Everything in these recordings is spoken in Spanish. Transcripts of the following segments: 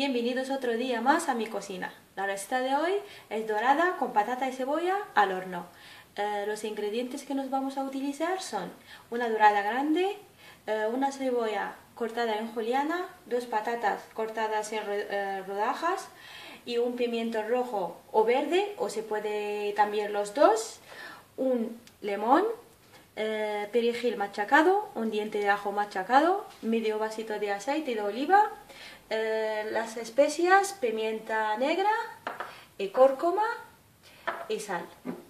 Bienvenidos otro día más a mi cocina. La receta de hoy es dorada con patata y cebolla al horno. Los ingredientes que nos vamos a utilizar son una dorada grande, una cebolla cortada en juliana, 2 patatas cortadas en rodajas y un pimiento rojo o verde, o se puede también los dos, un limón, perejil machacado, un diente de ajo machacado, medio vasito de aceite de oliva, las especias, pimienta negra, cúrcuma y sal.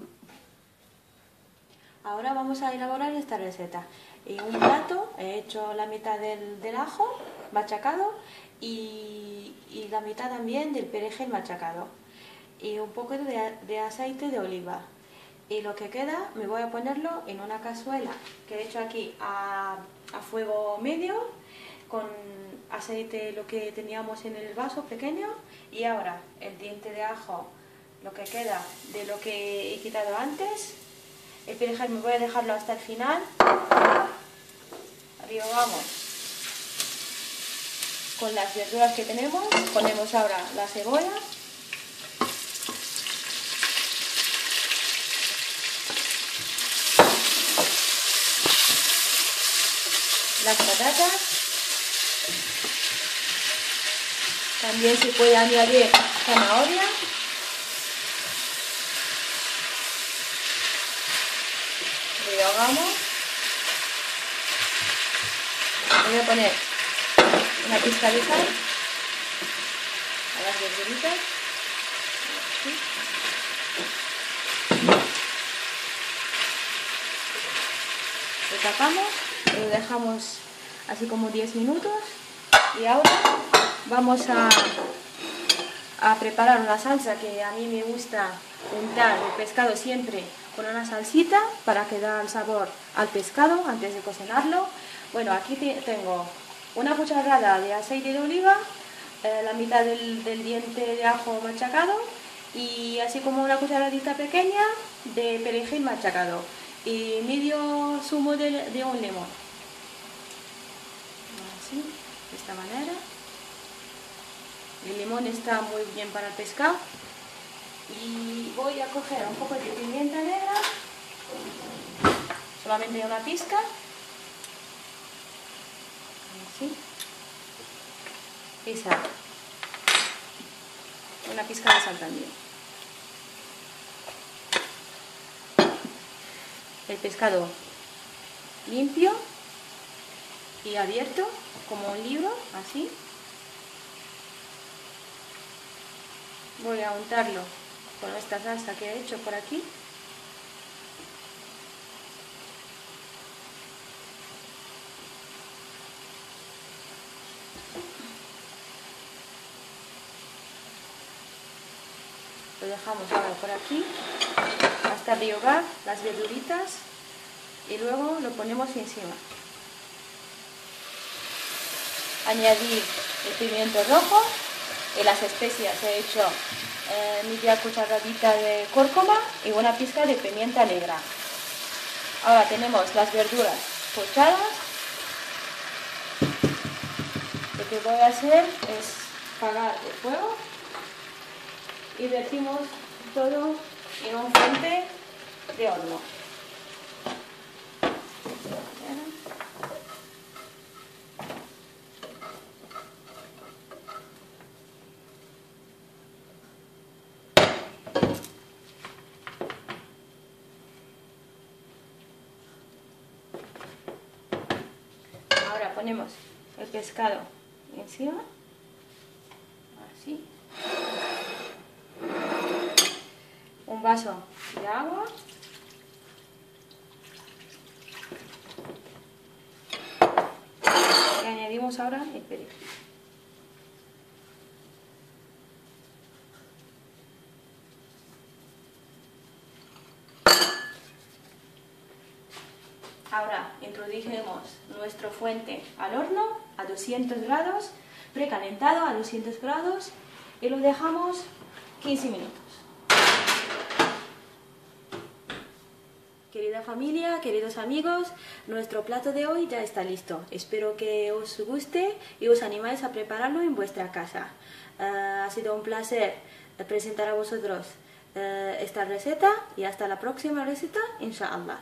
Ahora vamos a elaborar esta receta. En un plato he hecho la mitad del ajo machacado y la mitad también del perejil machacado y un poco de aceite de oliva. Y lo que queda me voy a ponerlo en una cazuela que he hecho aquí a fuego medio con aceite, lo que teníamos en el vaso pequeño, y ahora el diente de ajo, lo que queda de lo que he quitado antes. El perejil me voy a dejarlo hasta el final. Arriba vamos con las verduras que tenemos. Ponemos ahora la cebolla, las patatas, también se puede añadir zanahoria, rehogamos. Voy a poner una pizca de sal a las verduritas, así. Lo tapamos, lo dejamos así como 10 minutos y ahora vamos a preparar una salsa que a mí me gusta untar el pescado siempre con una salsita para que da el sabor al pescado antes de cocinarlo. Bueno, aquí tengo una cucharada de aceite de oliva, la mitad del diente de ajo machacado y así como una cucharadita pequeña de perejil machacado y medio zumo de un limón. Así, de esta manera. El limón está muy bien para el pescado. Y voy a coger un poco de pimienta negra, solamente una pizca, así, y sal, una pizca de sal también. El pescado limpio y abierto como un libro, así. Voy a untarlo con esta salsa que he hecho por aquí. Lo dejamos ahora por aquí hasta rehogar las verduritas y luego lo ponemos encima. Añadir el pimiento rojo y las especias. He hecho media cucharadita de cúrcuma y una pizca de pimienta negra. Ahora tenemos las verduras pochadas. Lo que voy a hacer es apagar el fuego y vertimos todo en un fuente de horno. Ahora ponemos el pescado encima, así, un vaso de agua, y añadimos ahora el perejil. Ahora introdujimos nuestro fuente al horno a 200 grados, precalentado a 200 grados, y lo dejamos 15 minutos. Queridos Querida familia, queridos amigos, nuestro plato de hoy ya está listo. Espero que os guste y os animáis a prepararlo en vuestra casa. Ha sido un placer presentar a vosotros esta receta y hasta la próxima receta, inshallah.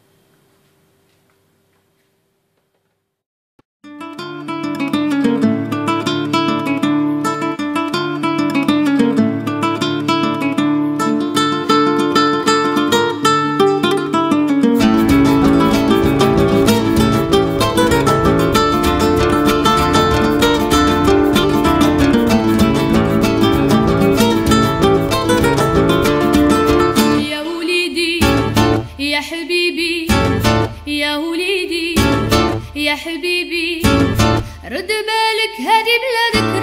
يا حبيبي يا وليدي يا حبيبي رد بالك هذه بلادك